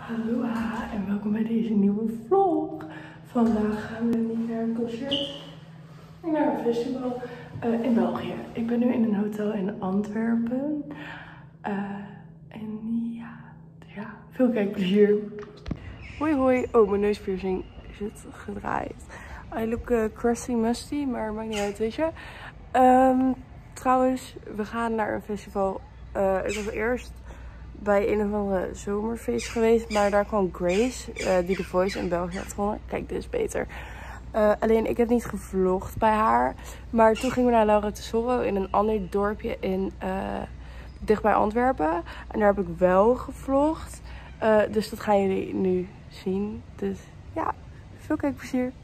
Aloha en welkom bij deze nieuwe vlog. Vandaag gaan we niet naar een concert, maar naar een festival in België. Ik ben nu in een hotel in Antwerpen. En ja, veel kijkplezier. Hoi hoi. Oh, mijn neuspiercing zit gedraaid. I look crusty musty, maar maakt niet uit, weet je. Trouwens, we gaan naar een festival. Ik was eerst bij een of andere zomerfeest geweest, maar daar kwam Grace, die The Voice in België had gewonnen. Kijk, dit is beter. Alleen, ik heb niet gevlogd bij haar. Maar toen gingen we naar Laura Tesoro in een ander dorpje dicht bij Antwerpen. En daar heb ik wel gevlogd. Dus dat gaan jullie nu zien. Dus ja, veel kijkplezier.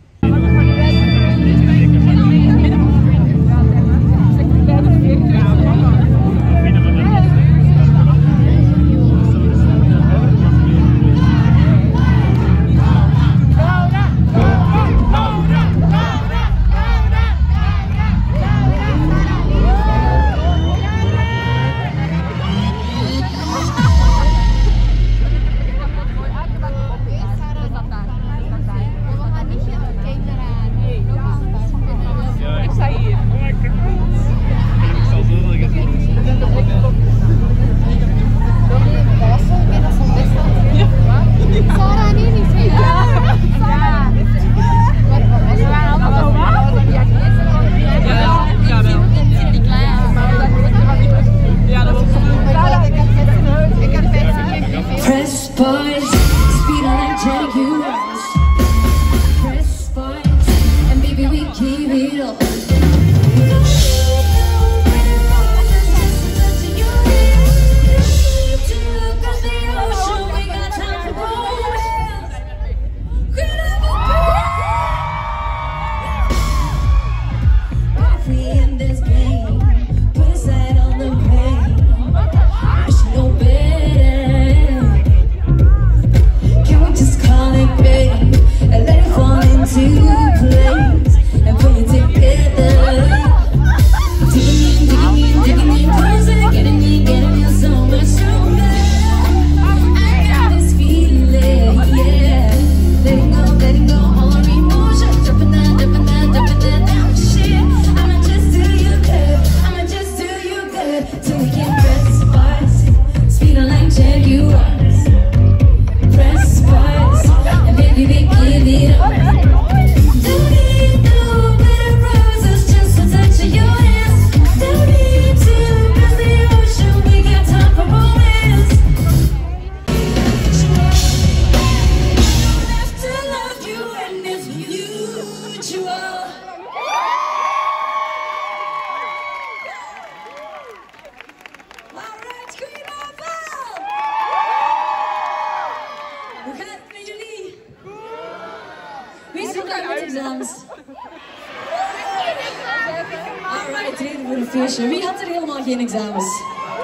Alright, reden voor een feestje. Wie had er helemaal geen examens?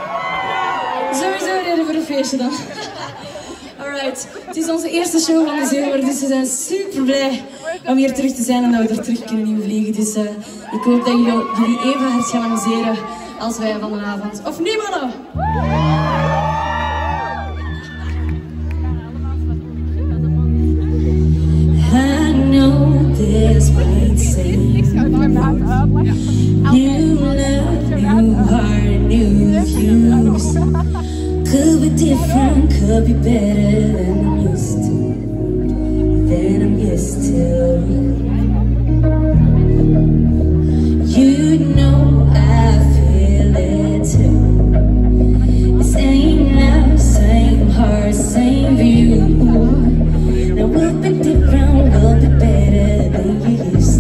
Sowieso reden voor een feestje dan. Alright, het is onze eerste show van de zomer, dus we zijn super blij om hier terug te zijn en dat we er terug kunnen in vliegen. Dus ik hoop dat jullie even hard gaan amuseren als wij van de avond. Of niet, mannen? This might seem new love, new heart, new views. Could be different, could be better than I'm used to. You know I feel it too. Same love, same heart, same view. Now we'll be different, we'll be better than you used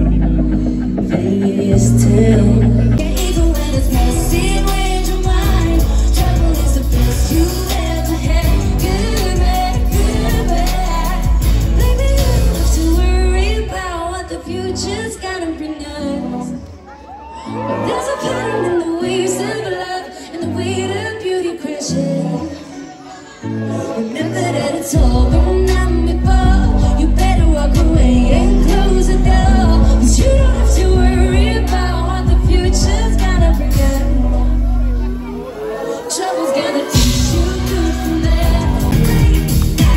to. Even when it's messy, read your mind. Trouble is the best you ever had. Good, bad. Baby, you don't have to worry about what the future's gonna bring us. But there's a pattern in the waves of love and the way the beauty crashes. Remember that it's all been done before. You better walk away and close the door, 'cause you don't have to worry about what the future's gonna bring us. Trouble's gonna teach you good from there.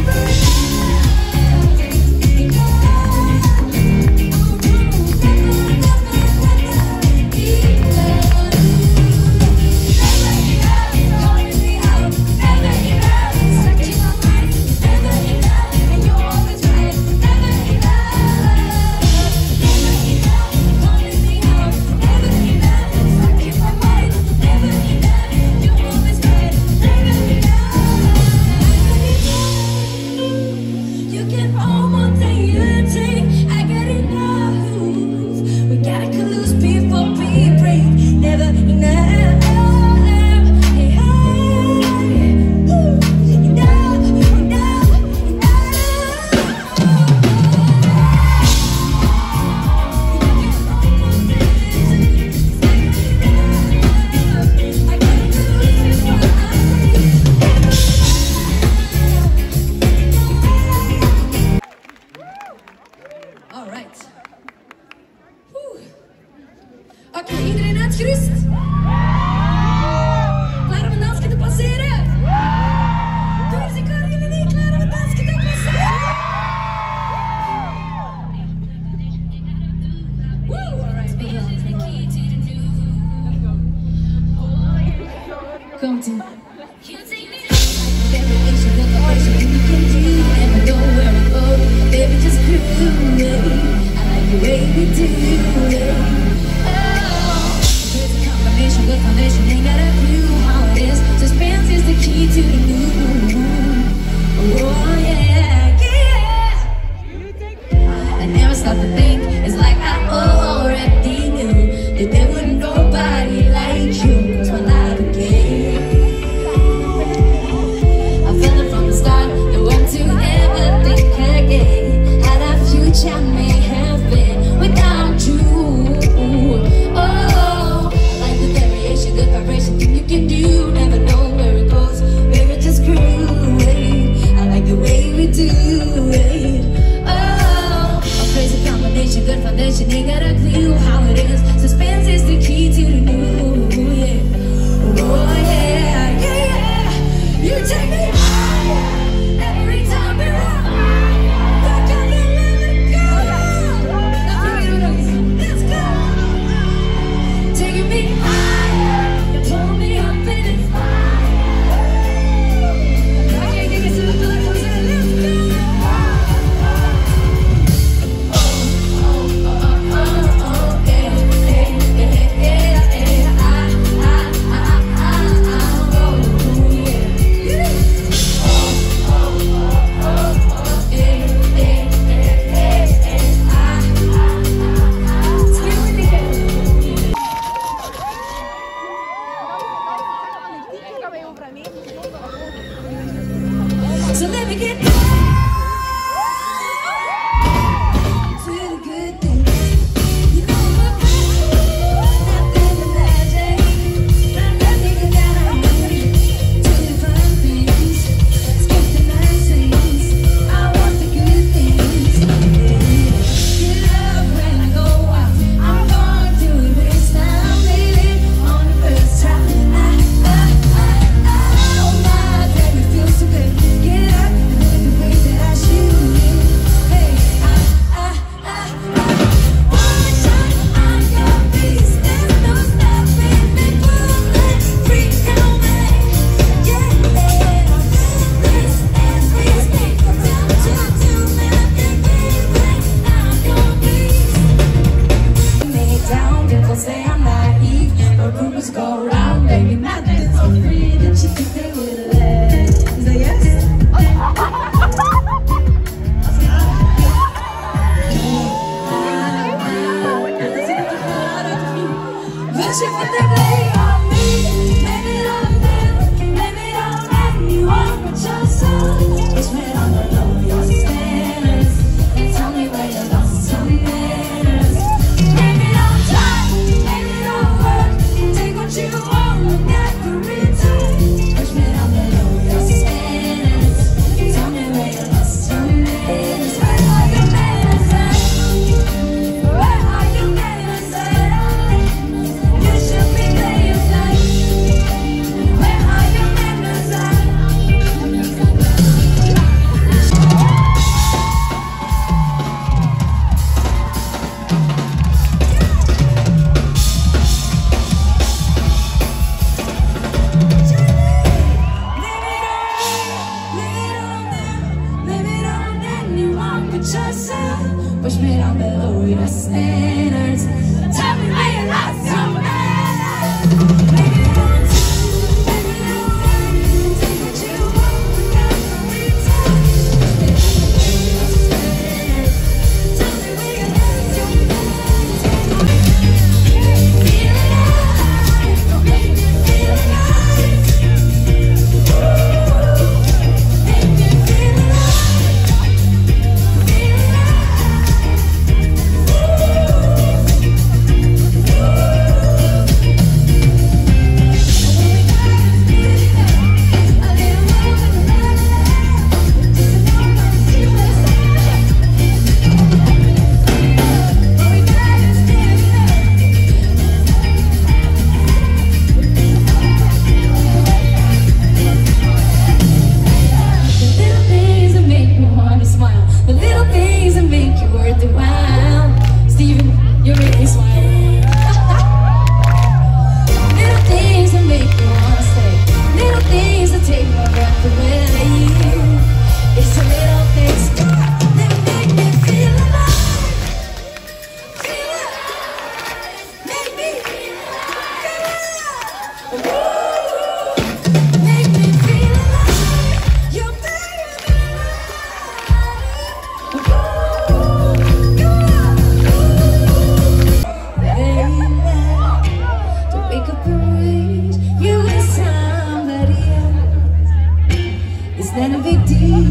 So let me get to the good things. You know what? Nothing but magic. Nothing that I need. To the fun things. Skip the nice things. I want the good things. Get up when I go out. I'm gonna do it this time, baby. On the first try. Oh my, baby, feels so good. Get up and look the way that I shoot. Hey, one shot, I'm your beast. There's no stopping me. Bullet, freak on me. Yeah, this is free. Down to 2 minutes, baby. I'm your beast. Me down, people say I'm naive, but rumors go around, baby. Nothing's so free that you think they would let. Is that yes? But you put that blame on me. Blame it on them. Blame it on anyone but yourself. Push me on the low, your standards. Tell me where you lost some manners. Blame it on time. Blame it on work. Take what you want and never return. Push me on the low, your standards. Tell me where you lost some manners. Where are your manners at? Where are your manners at? You should be playing nice. Where are your manners at? Blame it on anyone but yourself. Push me down below your standards. Tell me where you lost your manners. Blame it on you. Blame it on them. Take what you want and never return. Tell me where you lost your manners. Feel alive. Make me feel alive. Make me feel alive. The little things that make me want to smile. The little things that make you worth the while. Steven, you make me smile. Little things that make me want to stay. Little things that take my breath away. It's the little things that make me feel alive. Feel alive. Make me feel alive. Make me feel alive. You make me alive. To wake up and reach you with somebody else. It's not a big deal,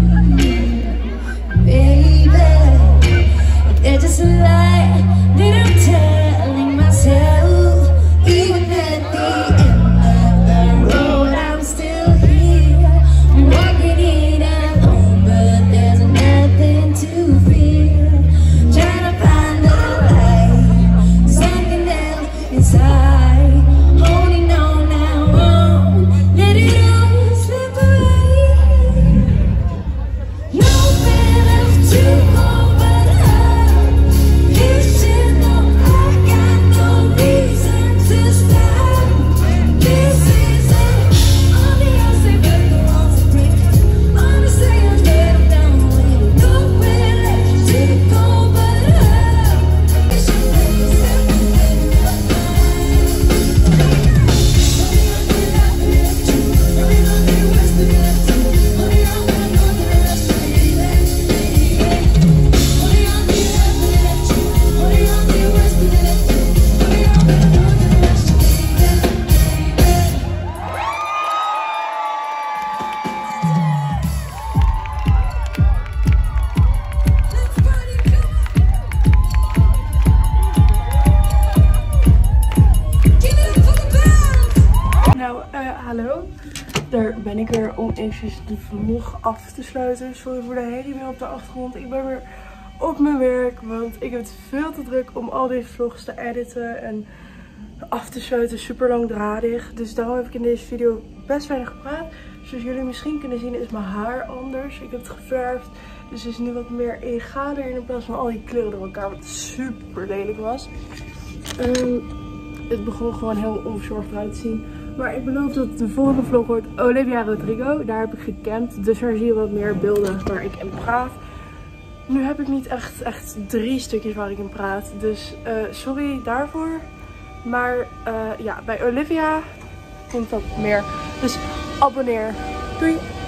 baby. They're just a lie that I'm telling myself. Even at the end of the road, I'm still here. I'm walking it alone, but there's nothing to fear. Trying to find the light, something else inside. Holding on now, won't let it all slip away. Nowhere else to go but up. You should know I ik weer om eventjes de vlog af te sluiten. Sorry voor de herrie weer op de achtergrond. Ik ben weer op mijn werk, want ik heb het veel te druk om al deze vlogs te editen en af te sluiten. Super langdradig. Dus daarom heb ik in deze video best weinig gepraat. Zoals jullie misschien kunnen zien is mijn haar anders. Ik heb het geverfd. Dus het is nu wat meer egaler in plaats van al die kleuren door elkaar. Wat super lelijk was. Het begon gewoon heel onverzorgd eruit te zien. Maar ik beloof dat de volgende vlog wordt Olivia Rodrigo. Daar heb ik gekend. Dus daar zie je wat meer beelden waar ik in praat. Nu heb ik niet echt 3 stukjes waar ik in praat. Dus sorry daarvoor. Maar ja, bij Olivia komt dat meer. Dus abonneer. Doei!